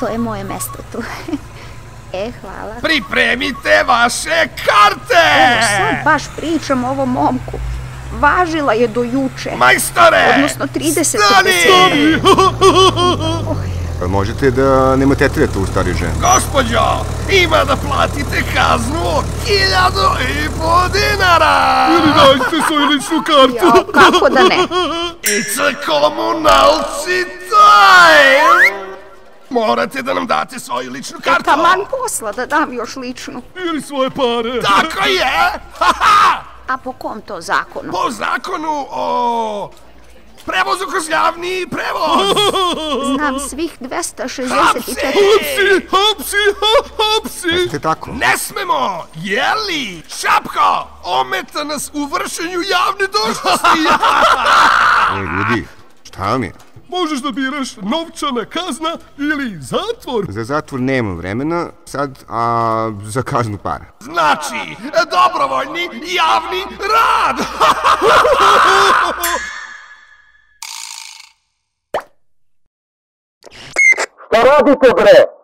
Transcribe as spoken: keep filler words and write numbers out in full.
to je moje mesto tu. E, hvala. Pripremite vaše karte! Evo, sad baš pričam o ovom momku. Važila je do juče. Majstore! Odnosno trideset Stani! Možete da ne motetirate u stari ženu? Gospođo, ima da platite kaznu od hiljadu i po dinara! Ili dajte svoju ličnu kartu. Jo, kako da ne? It's a komunalci time! Morate da nam date svoju ličnu kartu. Taman posla da dam još ličnu. Ili svoje pare. Tako je! Haha! A po kom to zakonu? Po zakonu o prevozu kroz javni prevoz. Znam svih dvesta šezdeset četiri. Hapsi, hapsi, hapsi. Ste tako? Ne smemo, jeli? Šapko, ometa nas u vršenju javne dužnosti. E, ljudi, šta vam je? Možeš da biraš novčana kazna ili zatvor. Za zatvor nema vremena sad, a za kaznu para. Znači, dobrovoljni javni rad. Šta radite, bre?